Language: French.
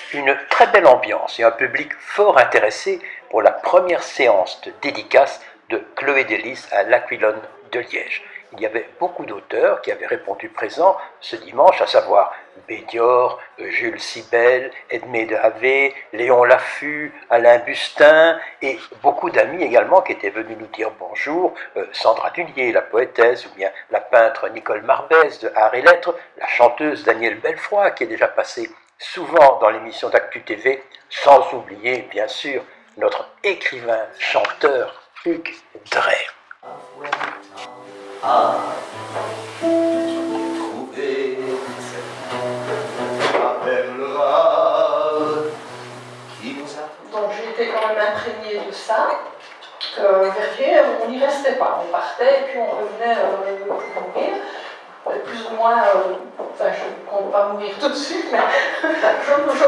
une très belle ambiance et un public fort intéressé pour la première séance de dédicace de Chloé Delis à l'Aquilone de Liège. Il y avait beaucoup d'auteurs qui avaient répondu présents ce dimanche, à savoir Bédior, Jules Sibel, Edmé de Havé, Léon Laffut, Alain Bustin et beaucoup d'amis également qui étaient venus nous dire bonjour, Sandra Dullier, la poétesse, ou bien la peintre Nicole Marbès de Art et Lettres, la chanteuse Danielle Belfroy qui est déjà passée souvent dans l'émission d'Actu TV, sans oublier bien sûr notre écrivain chanteur Hugues Dray. Trouver appellera qui nous a. Donc j'ai été quand même imprégnée de ça, que Verviers, on n'y restait pas, on partait et puis on revenait mourir. Plus ou moins, enfin je ne compte pas mourir tout de suite, mais je